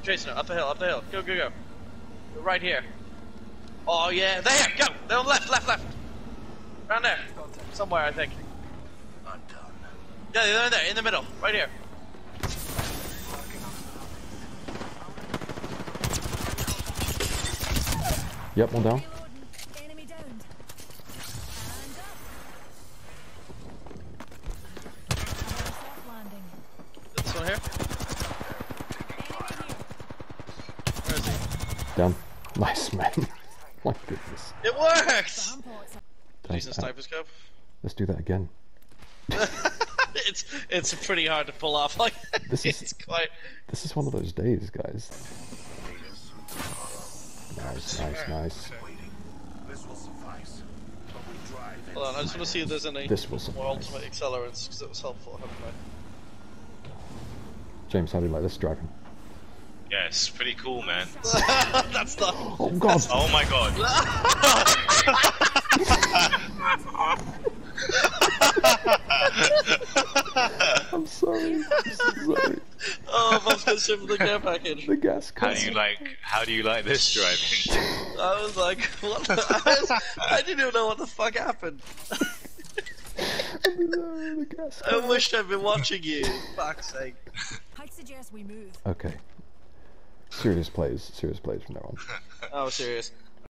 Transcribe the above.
chasing it. Up the hill, up the hill. Go, go, go. Go right here. Oh yeah, there, go! They're on left, left, left. Around there. Somewhere, I think. I'm done. Yeah, they're there, in the middle. Right here. Yep, one down. Enemy downed. And up. Soft landing. This one here. Where is he? Down. Nice, man. My goodness. It worked! Nice. Using a sniper scope. Let's do that again. It's pretty hard to pull off. Like This is- it's quite. This is one of those days, guys. Nice, nice, nice. This will suffice. But we drive it. Hold on, I just want to see if there's any This will more suffice. ultimate accelerants because it was helpful. Haven't James, how do you like this driving? Yeah, it's pretty cool, man. I? That's not. Oh god! Oh my god. I'm sorry. I'm so sorry. Oh, Bob's gonna ship the care package. The gas How cut. do you like this driving? I was like, what? I didn't even know what the fuck happened. The gas I cut. wished I'd been watching you. Fuck's sake. I'd suggest we move. Okay. Serious plays from now on. Oh, serious.